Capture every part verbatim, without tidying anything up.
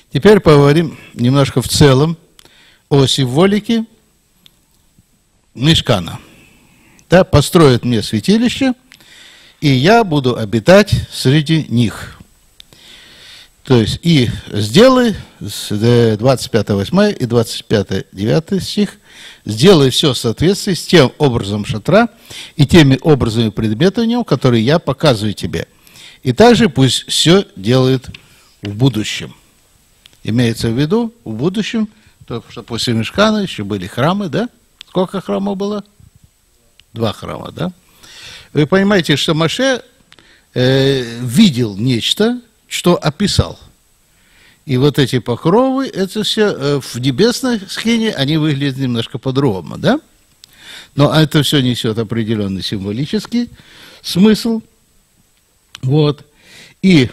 Теперь поговорим немножко в целом о символике Мишкана. Да, построят мне святилище, и я буду обитать среди них. То есть, и сделай, двадцать пятое восьмое и двадцать пятое девятое стих, сделай все в соответствии с тем образом шатра и теми образами предметов в нем, которые я показываю тебе. И также пусть все делает в будущем. Имеется в виду, в будущем, то, что после Мишкана еще были храмы, да? Сколько храмов было? Два храма, да? Вы понимаете, что Моше э, видел нечто, что описал. И вот эти покровы, это все э, в небесной схеме, они выглядят немножко по-другому, да? Но это все несет определенный символический смысл. Вот. И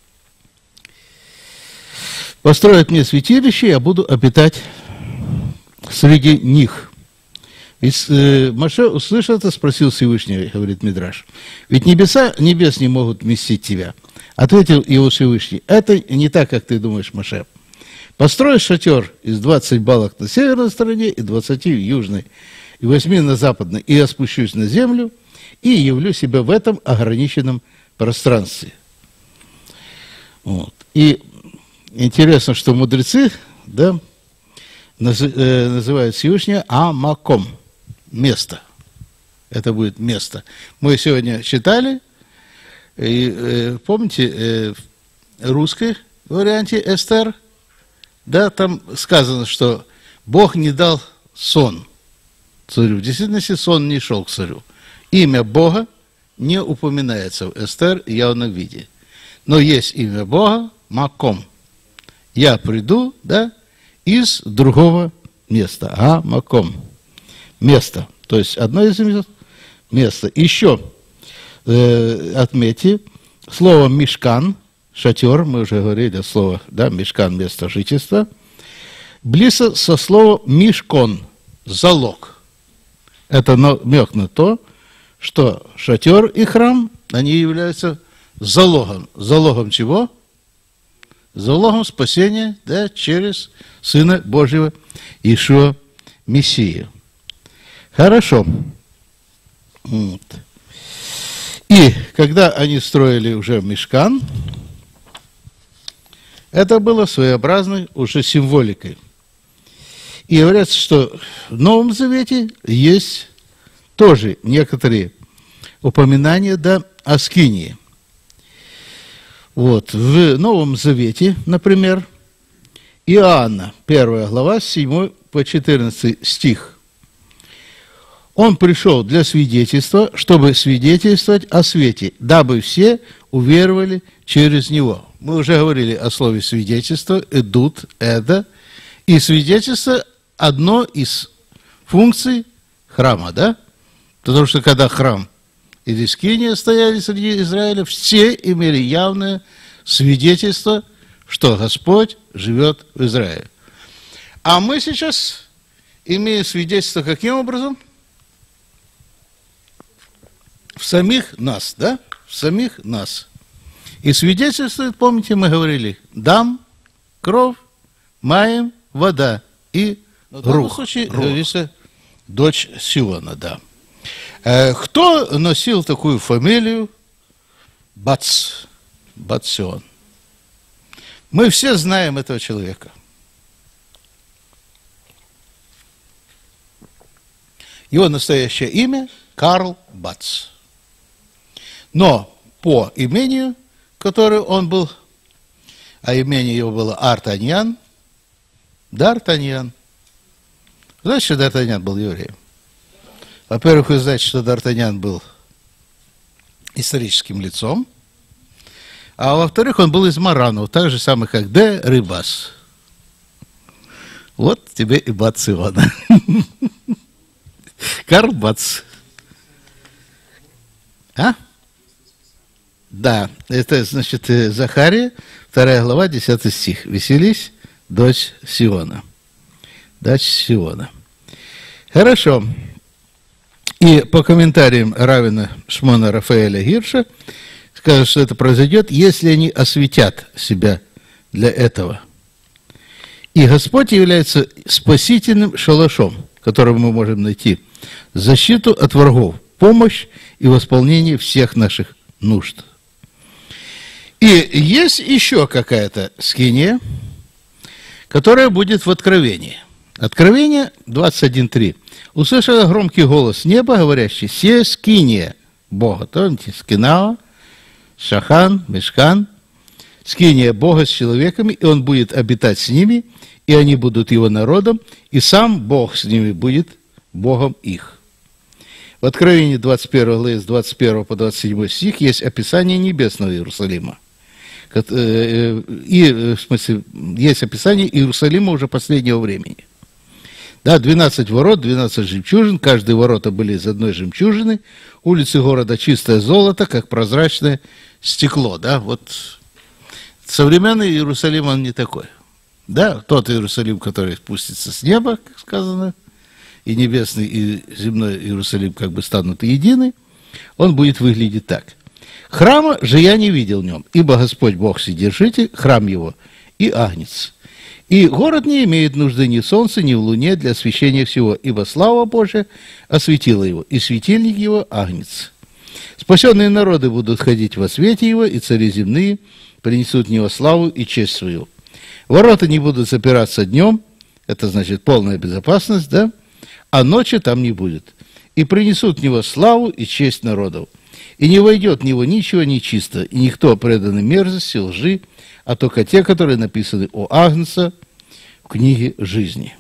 построят мне святилище, я буду обитать среди них. Ведь э, Моше, услышал это, спросил Всевышний, говорит Мидраш, ведь небеса, небес не могут вместить тебя. Ответил его Всевышний, это не так, как ты думаешь, Моше. Построй шатер из двадцати балок на северной стороне и двадцати в южной, и восьми на западной, и я спущусь на землю, и явлю себя в этом ограниченном пространстве. Вот. И интересно, что мудрецы, да, называют Всевышнего Амаком, место. Это будет место. Мы сегодня читали, и, э, помните, э, в русской варианте Эстер, да, там сказано, что Бог не дал сон царю. В действительности сон не шел к царю. Имя Бога не упоминается в Эстер в явном виде. Но есть имя Бога Маком. Я приду, да, из другого места. А, Маком. Место. То есть одно из мест. Еще э, отметьте слово Мишкан, шатер, мы уже говорили слово, да, Мишкан, место жительства, близко со словом Мишкон, залог. Это намек на то, что шатер и храм, они являются залогом. Залогом чего? Залогом спасения, да, через Сына Божьего Иешуа Мессию. Хорошо. Вот. И когда они строили уже Мишкан, это было своеобразной уже символикой. И говорят, что в Новом Завете есть тоже некоторые упоминания, да, о скинии. Вот, в Новом Завете, например, Иоанна, первая глава, с седьмого по четырнадцатый стих. Он пришел для свидетельства, чтобы свидетельствовать о свете, дабы все уверовали через него. Мы уже говорили о слове свидетельство, эдут, эда, и свидетельство одно из функций храма, да? Потому что когда храм или скиния стояли среди Израиля, все имели явное свидетельство, что Господь живет в Израиле. А мы сейчас имеем свидетельство каким образом? В самих нас, да? В самих нас. И свидетельствует, помните, мы говорили, дам, кровь, маем, вода и рух. В данном случае говорится дочь Сиона, да. Кто носил такую фамилию? Бац. Бацион. Мы все знаем этого человека. Его настоящее имя Карл Бац. Но по имению, которое он был, а имение его было Артаньян, Д'Артаньян. Знаете, что Д'Артаньян был евреем? Во-первых, вы знаете, что Д'Артаньян был историческим лицом, а во-вторых, он был из Маранов, так же самое, как Де Рибас. Вот тебе и Бац Иона. Карл Бац. А? Да, это, значит, Захария, вторая глава, десятый стих. «Веселись, дочь Сиона». Дочь Сиона. Хорошо. И по комментариям раввина Шмона Рафаэля Гирша скажут, что это произойдет, если они осветят себя для этого. И Господь является спасительным шалашом, в котором мы можем найти защиту от врагов, помощь и восполнение всех наших нужд. И есть еще какая-то скиния, которая будет в Откровении. Откровение двадцать один три. «Услышала громкий голос неба, говорящий: се скиния Бога». То скинава, шахан, мешкан. Скиния Бога с человеками, и он будет обитать с ними, и они будут его народом, и сам Бог с ними будет Богом их. В Откровении двадцать первой главе с двадцать первого по двадцать седьмой стих есть описание небесного Иерусалима. И, в смысле, есть описание Иерусалима уже последнего времени. Да, двенадцать ворот, двенадцать жемчужин, каждые ворота были из одной жемчужины, улицы города чистое золото, как прозрачное стекло, да, вот современный Иерусалим, он не такой. Да, тот Иерусалим, который спустится с неба, как сказано, и небесный, и земной Иерусалим как бы станут едины, он будет выглядеть так. «Храма же я не видел в нем, ибо Господь Бог Вседержитель, храм его, и агнец. И город не имеет нужды ни в солнце, ни в луне для освещения всего, ибо слава Божия осветила его, и светильник его агнец. Спасенные народы будут ходить во свете его, и цари земные принесут в него славу и честь свою. Ворота не будут запираться днем», это значит полная безопасность, да, «а ночи там не будет. И принесут в него славу и честь народов. И не войдет в него ничего нечисто, и никто преданный мерзости, лжи, а только те, которые написаны у Агнца в книге жизни».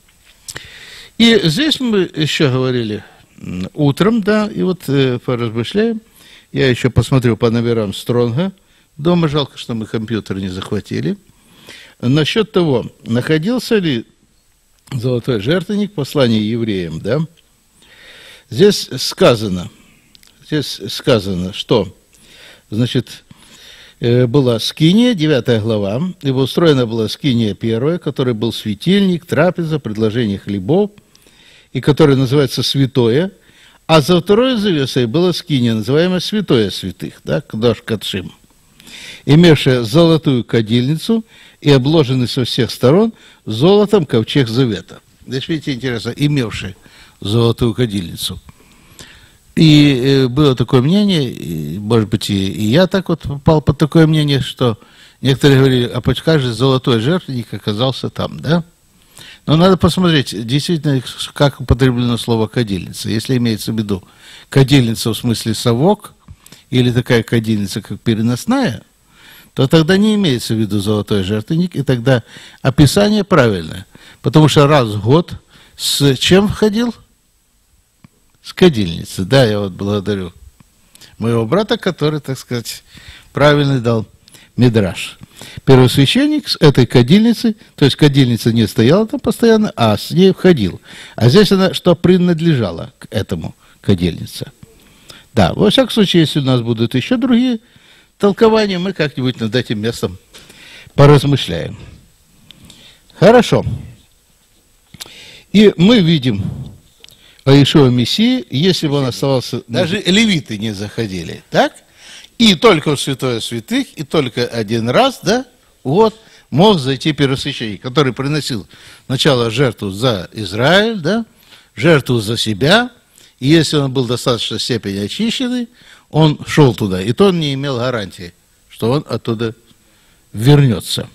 И здесь мы еще говорили утром, да, и вот э, поразмышляем. Я еще посмотрю по номерам Стронга. Дома жалко, что мы компьютер не захватили. Насчет того, находился ли золотой жертвенник в послании евреям, да, здесь сказано, здесь сказано, что, значит, была скиния, девятая глава, и устроена была скиния первая, которой был светильник, трапеза, предложение хлебов, и которая называется святое, а за второй завесой была скиния, называемая святое святых, да, кадош кадшим, имевшая золотую кадильницу и обложенный со всех сторон золотом ковчег завета. Здесь, видите, интересно, имевший золотую кадильницу. И э, было такое мнение, и, может быть, и, и я так вот попал под такое мнение, что некоторые говорили, а как же золотой жертвенник оказался там, да? Но надо посмотреть, действительно, как употреблено слово «кадильница». Если имеется в виду кадильница в смысле совок, или такая кадильница, как переносная, то тогда не имеется в виду золотой жертвенник, и тогда описание правильное. Потому что раз в год с чем входил? С кадильницы. Да, я вот благодарю моего брата, который, так сказать, правильный дал мидраш. Первосвященник с этой кадильницей, то есть кадильница не стояла там постоянно, а с ней входил. А здесь она что принадлежала к этому кадильнице. Да, во всяком случае, если у нас будут еще другие толкования, мы как-нибудь над этим местом поразмышляем. Хорошо. И мы видим о Иешуа Мессии, если бы он оставался, даже левиты не заходили, так? И только в святое святых, и только один раз, да, вот, мог зайти первосвященник, который приносил сначала жертву за Израиль, да, жертву за себя, и если он был в достаточной степени очищенный, он шел туда, и то он не имел гарантии, что он оттуда вернется.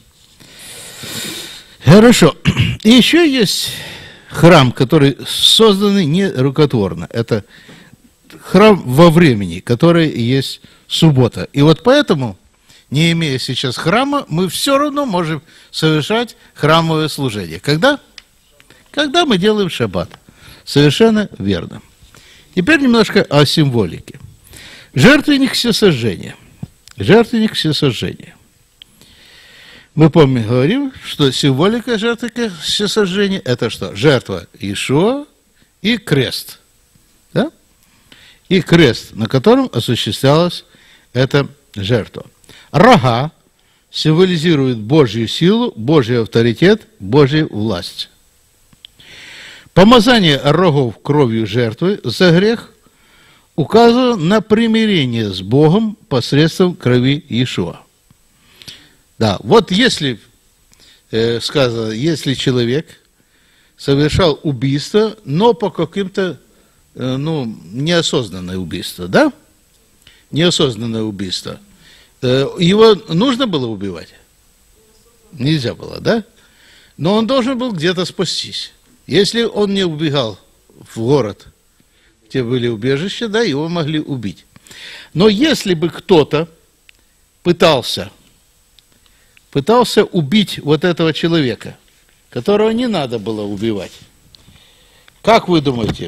Хорошо. И еще есть храм, который создан не рукотворно. Это храм во времени, который есть суббота. И вот поэтому, не имея сейчас храма, мы все равно можем совершать храмовое служение. Когда? Когда мы делаем шаббат. Совершенно верно. Теперь немножко о символике. Жертвенник всесожжения. Жертвенник всесожжения. Мы помним, говорим, что символика жертвенника всесожжения – это что? Жертва Иешуа и крест. Да? И крест, на котором осуществлялась эта жертва. Рога символизирует Божью силу, Божий авторитет, Божью власть. Помазание рогов кровью жертвы за грех указывает на примирение с Богом посредством крови Иешуа. Да, вот если э, сказано, если человек совершал убийство, но по каким-то, э, ну, неосознанное убийство, да? Неосознанное убийство. Э, его нужно было убивать? Нельзя было, да? Но он должен был где-то спастись. Если он не убегал в город, где были убежища, да, его могли убить. Но если бы кто-то пытался, пытался убить вот этого человека, которого не надо было убивать, как вы думаете,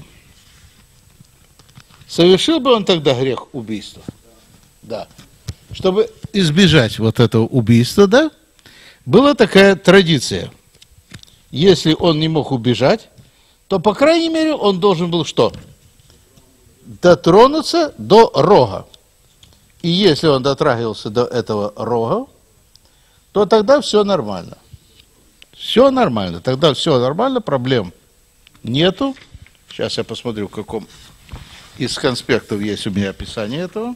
совершил бы он тогда грех убийства? Да. Чтобы избежать вот этого убийства, да, была такая традиция. Если он не мог убежать, то, по крайней мере, он должен был что? Дотронуться до рога. И если он дотрагивался до этого рога, то тогда все нормально. Все нормально. Тогда все нормально, проблем нету. Сейчас я посмотрю, в каком из конспектов есть у меня описание этого.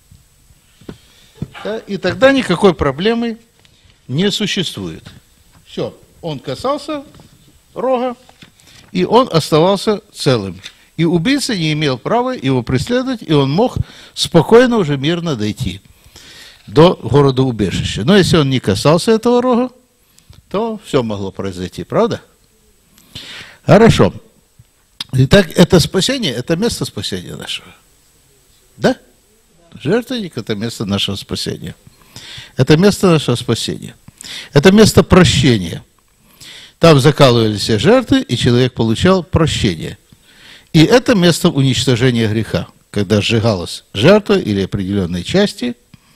Да, и тогда никакой проблемы не существует. Все, он касался рога, и он оставался целым. И убийца не имел права его преследовать, и он мог спокойно уже мирно дойти до города-убежища. Но если он не касался этого рога, то все могло произойти, правда? Хорошо. Итак, это спасение, это место спасения нашего. Да? Жертвенник – это место нашего спасения. Это место нашего спасения. Это место прощения. Там закалывались все жертвы, и человек получал прощение. И это место уничтожения греха. Когда сжигалась жертва или определенные части,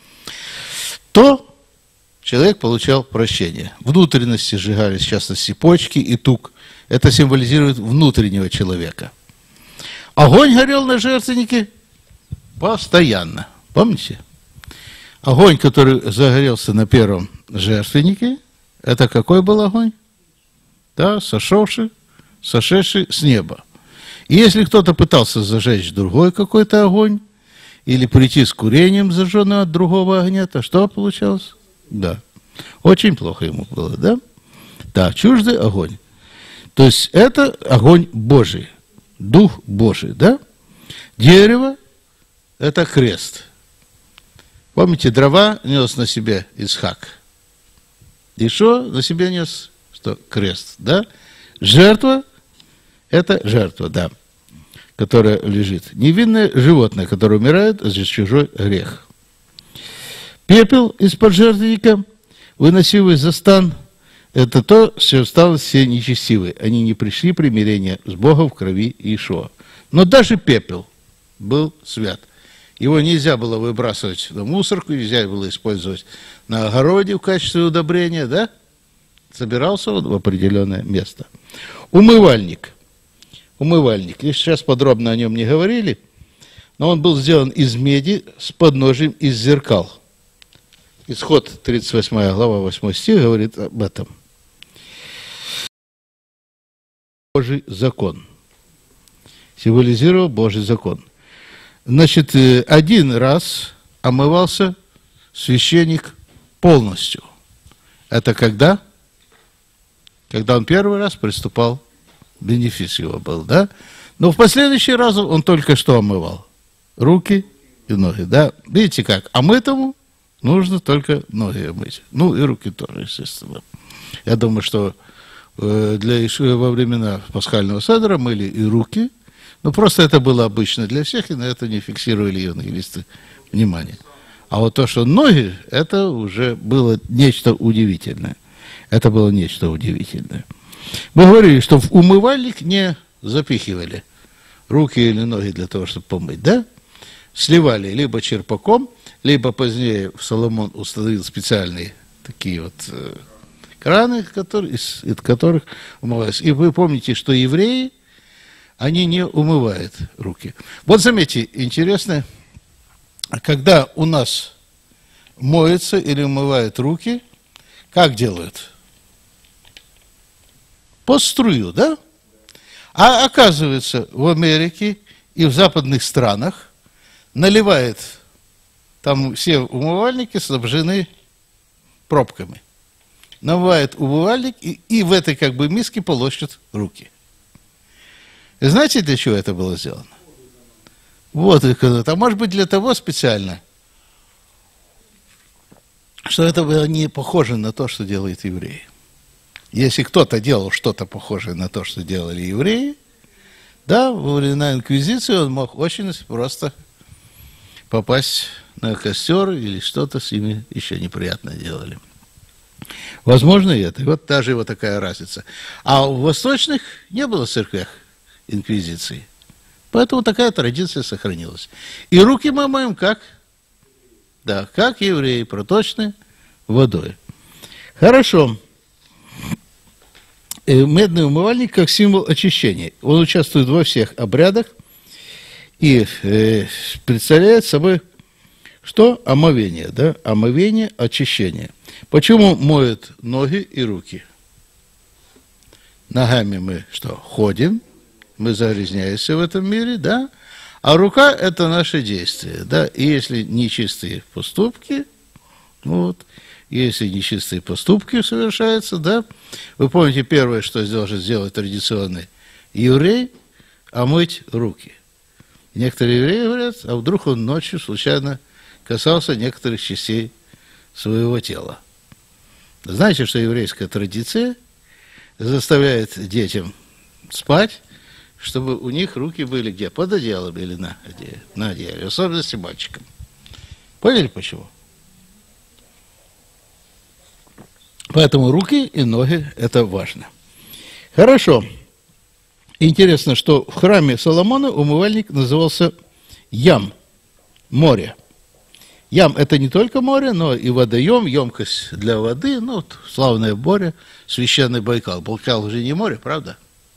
то человек получал прощение. Внутренности сжигались, в частности, почки и тук. Это символизирует внутреннего человека. Огонь горел на жертвеннике постоянно. Помните? Огонь, который загорелся на первом жертвеннике, это какой был огонь? Да, сошедший, сошедший с неба. И если кто-то пытался зажечь другой какой-то огонь, или прийти с курением, зажженным от другого огня, то что получалось? Да. Очень плохо ему было, да? Да, чуждый огонь. То есть это огонь Божий, Дух Божий, да? Дерево – это крест. Помните, дрова нес на себе Исхак. И что на себе нес? Что? Крест, да? Жертва – это жертва, да, которая лежит. Невинное животное, которое умирает за чужой грех. Пепел из-под жертвенника, выносимый за стан, это то, что осталось все нечестивые. Они не пришли примирения с Богом в крови Иешуа. Но даже пепел был свят. Его нельзя было выбрасывать на мусорку, нельзя было использовать на огороде в качестве удобрения, да? Собирался он в определенное место. Умывальник. Умывальник. И сейчас подробно о нем не говорили, но он был сделан из меди с подножием из зеркал. Исход тридцать восьмая глава, восьмой стих говорит об этом. Божий закон. Символизировал Божий закон. Значит, один раз омывался священник полностью. Это когда? Когда он первый раз приступал, бенефис его был, да? Но в последующий раз он только что омывал. Руки и ноги, да? Видите как? А мытому нужно только ноги мыть. Ну и руки тоже, естественно. Я думаю, что для Иешуа во времена пасхального седра мыли и руки. Ну, просто это было обычно для всех, и на это не фиксировали евангелисты внимания. А вот то, что ноги, это уже было нечто удивительное. Это было нечто удивительное. Мы говорили, что в умывальник не запихивали руки или ноги для того, чтобы помыть, да? Сливали либо черпаком, либо позднее Соломон установил специальные такие вот э, краны, которые, из, из которых умывались. И вы помните, что евреи, они не умывают руки. Вот заметьте, интересно, когда у нас моются или умывают руки, как делают? Под струю, да? А оказывается, в Америке и в западных странах наливает, там все умывальники снабжены пробками. намывает умывальник и, и в этой как бы миске полощет руки. И знаете, для чего это было сделано? Вот, а может быть для того специально, что это было не похоже на то, что делают евреи. Если кто-то делал что-то похожее на то, что делали евреи, да, во времена инквизиции он мог очень просто попасть на костер или что-то с ними еще неприятно делали. Возможно, и это. И вот даже вот такая разница. А в восточных не было церквях инквизиции. Поэтому такая традиция сохранилась. И руки мы моем как? Да, как евреи, проточны водой. Хорошо. Медный умывальник как символ очищения. Он участвует во всех обрядах и э, представляет собой что? Омовение, да? Омовение, очищение. Почему моют ноги и руки? Ногами мы что? Ходим, мы загрязняемся в этом мире, да? А рука – это наши действия, да? И если нечистые поступки, вот, если нечистые поступки совершаются, да? Вы помните, первое, что должен сделать традиционный еврей – омыть руки. Некоторые евреи говорят, а вдруг он ночью случайно касался некоторых частей своего тела. Знаете, что еврейская традиция заставляет детям спать, чтобы у них руки были где? Под одеялом или на одеяле, на одеяле, в особенности мальчикам. Поняли почему? Поэтому руки и ноги – это важно. Хорошо. Интересно, что в храме Соломона умывальник назывался Ям, море. Ям – это не только море, но и водоем, емкость для воды, ну, вот, славное море, священный Байкал. Байкал уже не море, правда?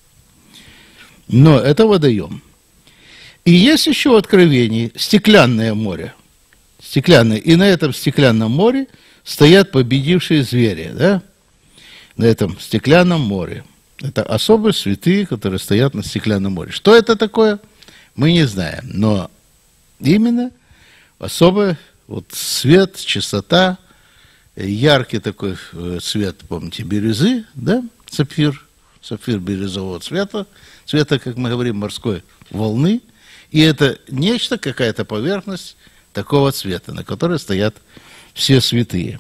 Но это водоем. И есть еще в Откровении стеклянное море. Стеклянное. И на этом стеклянном море стоят победившие звери, да? На этом стеклянном море. Это особые святые, которые стоят на стеклянном море. Что это такое, мы не знаем. Но именно особое вот свет, чистота, яркий такой цвет, помните, бирюзы, да, сапфир, сапфир бирюзового цвета, цвета, как мы говорим, морской волны, и это нечто, какая-то поверхность такого цвета, на которой стоят все святые.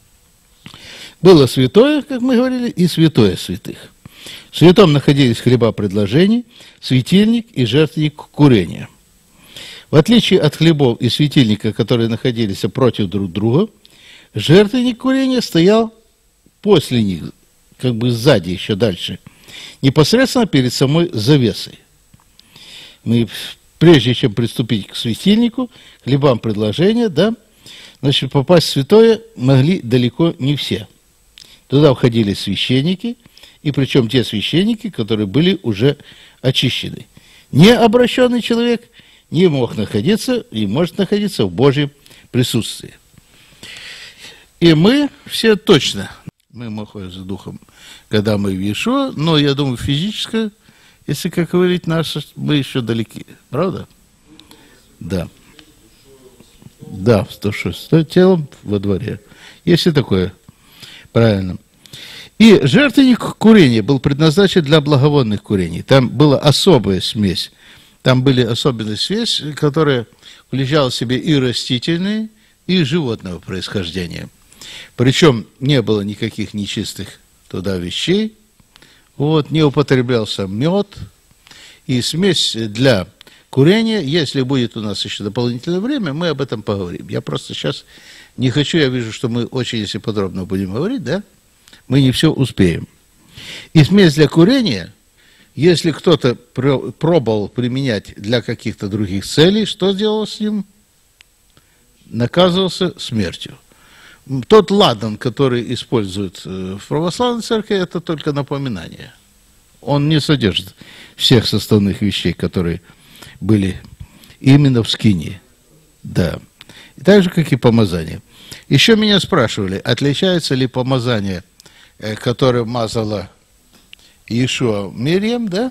Было святое, как мы говорили, и святое святых. В святом находились хлеба предложений, светильник и жертвенник курения. В отличие от хлебов и светильника, которые находились против друг друга, жертвенник курения стоял после них, как бы сзади, еще дальше, непосредственно перед самой завесой. Мы, прежде чем приступить к светильнику, хлебам предложения, да, значит, попасть в святое могли далеко не все. Туда входили священники, и причем те священники, которые были уже очищены. Необращенный человек не мог находиться и может находиться в Божьем присутствии. И мы все точно, мы находимся духом, когда мы в Иешуа, но, я думаю, физическое, если, как говорить наше, мы еще далеки. Правда? Да. Да, сто шесть. Телом во дворе. Есть и такое. Правильно. И жертвенник курения был предназначен для благовонных курений. Там была особая смесь. Там были особенные смеси, которые включала в себе и растительные, и животного происхождения. Причем не было никаких нечистых туда вещей. Вот, не употреблялся мед. И смесь для курения, если будет у нас еще дополнительное время, мы об этом поговорим. Я просто сейчас не хочу, я вижу, что мы очень, если подробно будем говорить, да, мы не все успеем. И смесь для курения, если кто-то пробовал применять для каких-то других целей, что делал с ним? Наказывался смертью. Тот ладан, который используют в православной церкви, это только напоминание. Он не содержит всех составных вещей, которые были именно в скинии. Да. И так же, как и помазание. Еще меня спрашивали, отличается ли помазание, которое мазала Иешуа Мирьям, да,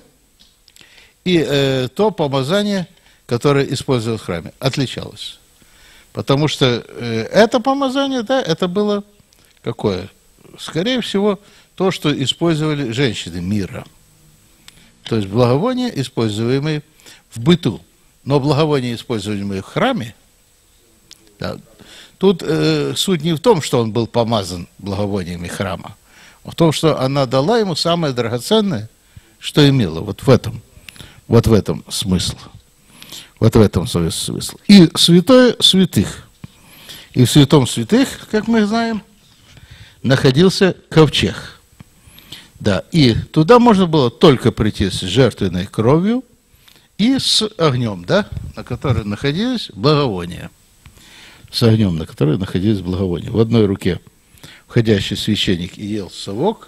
и э, то помазание, которое использовалось в храме, отличалось. Потому что э, это помазание, да, это было какое? скорее всего, то, что использовали женщины мира. То есть благовония, используемые в быту. Но благовония, используемые в храме, да, тут э, суть не в том, что он был помазан благовониями храма, а в том, что она дала ему самое драгоценное, что имела. Вот в этом, вот в этом смысл. Вот в этом смысл. И святое святых. И в святом святых, как мы знаем, находился ковчег. Да, и туда можно было только прийти с жертвенной кровью и с огнем, да, на которой находились благовония. С огнем, на которой находились благовония. В одной руке входящий священник и ел совок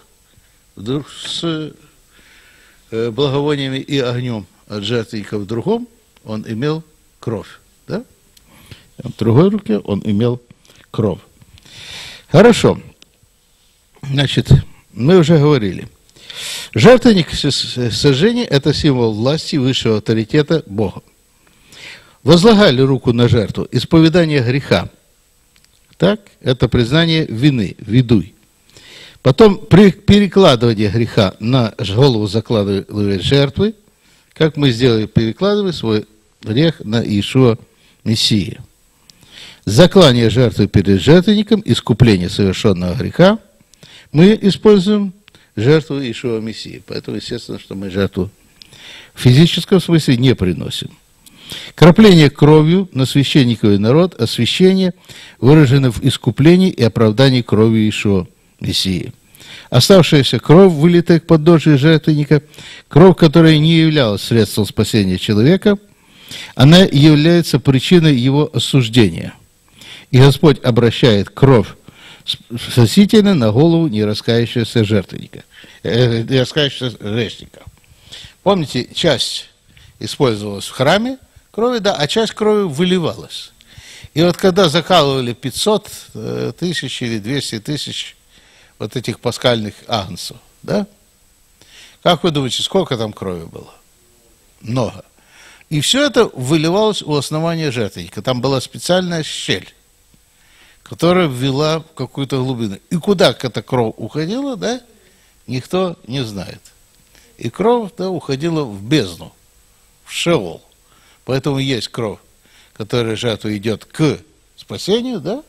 с благовониями и огнем от жертвенника, в другом он имел кровь. Да? В другой руке он имел кровь. Хорошо. Значит, мы уже говорили. Жертвенник сожжения – это символ власти высшего авторитета Бога. Возлагали руку на жертву, исповедание греха. Так, это признание вины, ведуй. Потом при перекладывании греха на голову закладывали жертвы, как мы сделали, перекладывая свой грех на Иешуа Мессию. Заклание жертвы перед жертвенником, искупление совершенного греха, мы используем жертву Иешуа Мессии. Поэтому, естественно, что мы жертву в физическом смысле не приносим. Крапление кровью на священников и народ, освящение выражено в искуплении и оправдании крови Иешуа Мессии. Оставшаяся кровь, вылитая к подножию жертвенника, кровь, которая не являлась средством спасения человека, она является причиной его осуждения. И Господь обращает кровь спасительно на голову нераскаявшегося жертвенника, э, нераскаявшегося грешника. Помните, часть использовалась в храме крови, да, а часть крови выливалась. И вот когда закалывали пятьсот тысяч или двести тысяч вот этих пасхальных агнцев, да, как вы думаете, сколько там крови было? Много. И все это выливалось у основания жертвенника. Там была специальная щель, которая ввела в какую-то глубину. И куда эта кровь уходила, да, никто не знает. И кровь, да, уходила в бездну, в Шеол. Поэтому есть кровь, которая жертва идет к спасению, да,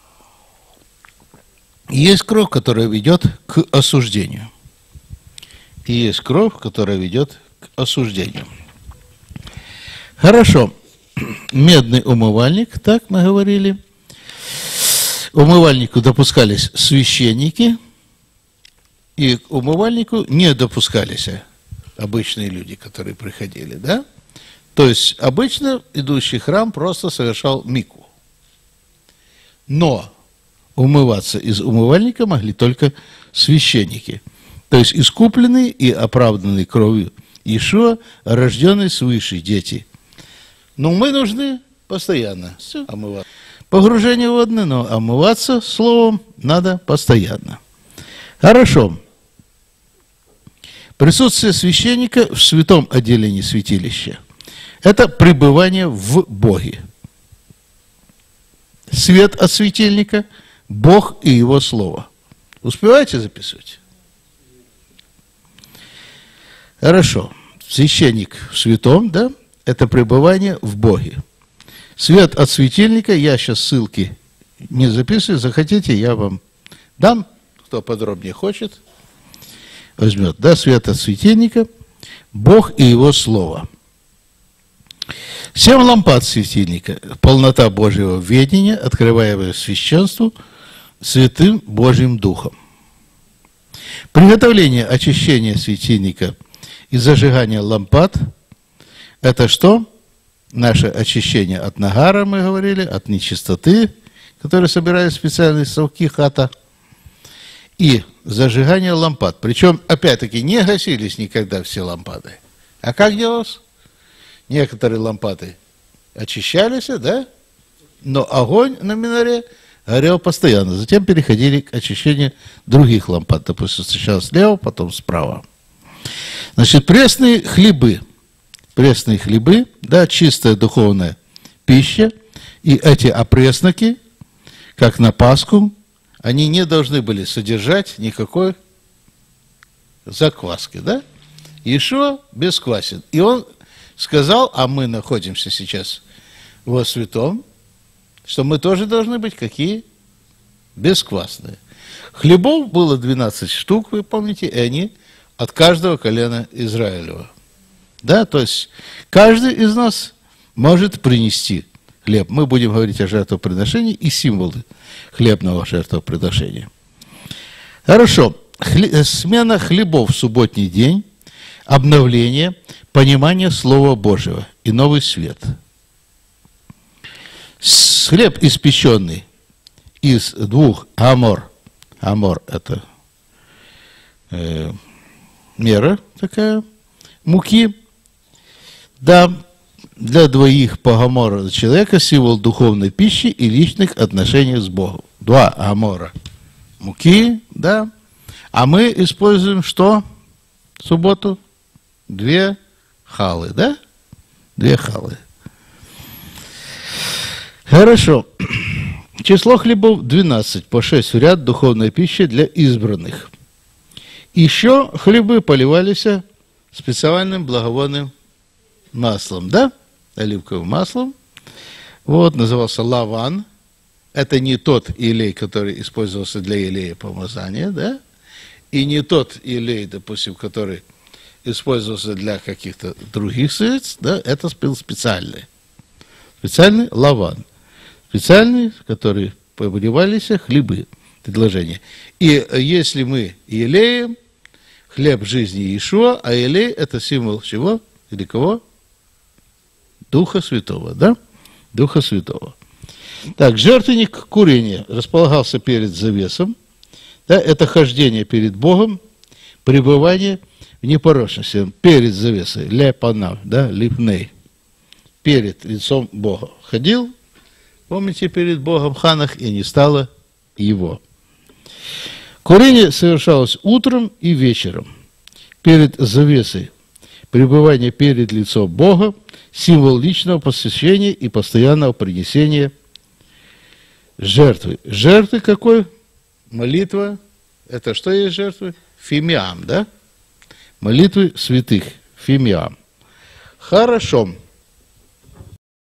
и есть кровь, которая ведет к осуждению. И есть кровь, которая ведет к осуждению. Хорошо. Медный умывальник, так мы говорили. Умывальнику допускались священники, и к умывальнику не допускались обычные люди, которые приходили, да? То есть обычно идущий в храм просто совершал микву. Но умываться из умывальника могли только священники. То есть искупленные и оправданные кровью Иешуа, рожденные свыше дети. Но мы нужны постоянно омываться. Погружение водное, но омываться словом надо постоянно. Хорошо. Присутствие священника в святом отделении святилища – это пребывание в Боге. Свет от светильника – Бог и Его Слово. Успеваете записывать? Хорошо. Священник в святом, да, это пребывание в Боге. Свет от светильника, я сейчас ссылки не записываю, захотите, я вам дам, кто подробнее хочет, возьмет, да, свет от светильника, Бог и Его Слово. Семь лампад светильника, полнота Божьего ведения, открываемая священству Святым Божьим Духом. Приготовление очищения светильника и зажигание лампад – это что? Наше очищение от нагара, мы говорили, от нечистоты, которые собирают специальные совки хата, и зажигание лампад. Причем, опять-таки, не гасились никогда все лампады. А как делалось? Некоторые лампады очищались, да? Но огонь на минаре горел постоянно. Затем переходили к очищению других лампад. Допустим, сначала слева, потом справа. Значит, пресные хлебы. Пресные хлебы, да, чистая духовная пища. И эти опресноки, как на Пасху, они не должны были содержать никакой закваски, да? Иешуа бесквасен. И он сказал, а мы находимся сейчас во святом, что мы тоже должны быть какие? Бесквасные. Хлебов было двенадцать штук, вы помните, и они от каждого колена Израилева. Да, то есть каждый из нас может принести хлеб. Мы будем говорить о жертвоприношении и символы хлебного жертвоприношения. Хорошо. Хле- смена хлебов в субботний день, обновление, понимание Слова Божьего и новый свет. С- Хлеб испеченный из двух амор. Амор – это э, мера такая муки. Да, для двоих по гамору человека символ духовной пищи и личных отношений с Богом. Два амора муки, да. А мы используем что в субботу? Две халы, да? Две халы. Хорошо. Число хлебов двенадцать, по шесть в ряд, духовной пищи для избранных. Еще хлебы поливались специальным благовонным маслом, да? Оливковым маслом. Вот, назывался лаван. Это не тот елей, который использовался для елея помазания, да? И не тот елей, допустим, который использовался для каких-то других средств, да? Это был специальный. Специальный лаван. Специальные, которые поливались хлебы, предложения. И если мы елеем, хлеб жизни Иешуа, а елей – это символ чего? Или кого? Духа Святого, да? Духа Святого. Так, жертвенник курения располагался перед завесом. Да, это хождение перед Богом, пребывание в непорочности. Перед завесой, лепанав, да, липней. Перед лицом Бога. Ходил, помните, перед Богом Ханах, и не стало его. Курение совершалось утром и вечером. Перед завесой. Пребывание перед лицом Бога, символ личного посвящения и постоянного принесения жертвы. Жертвы какой? Молитва. Это что есть жертвы? Фимиам, да? Молитвы святых. Фимиам. Хорошо.